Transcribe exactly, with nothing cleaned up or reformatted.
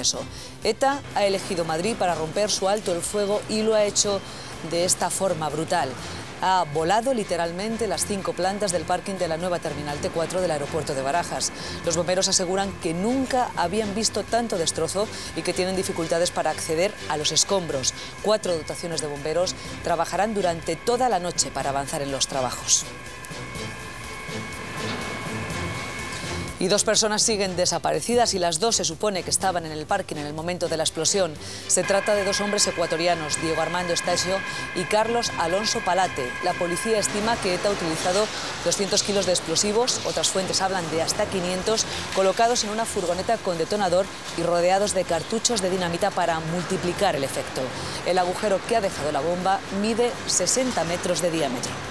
suceso. ETA ha elegido Madrid para romper su alto el fuego y lo ha hecho de esta forma brutal. Ha volado literalmente las cinco plantas del parking de la nueva Terminal T cuatro del aeropuerto de Barajas. Los bomberos aseguran que nunca habían visto tanto destrozo y que tienen dificultades para acceder a los escombros. Cuatro dotaciones de bomberos trabajarán durante toda la noche para avanzar en los trabajos. Y dos personas siguen desaparecidas y las dos se supone que estaban en el parking en el momento de la explosión. Se trata de dos hombres ecuatorianos, Diego Armando Estacio y Carlos Alonso Palate. La policía estima que ETA ha utilizado doscientos kilos de explosivos, otras fuentes hablan de hasta quinientos, colocados en una furgoneta con detonador y rodeados de cartuchos de dinamita para multiplicar el efecto. El agujero que ha dejado la bomba mide sesenta metros de diámetro.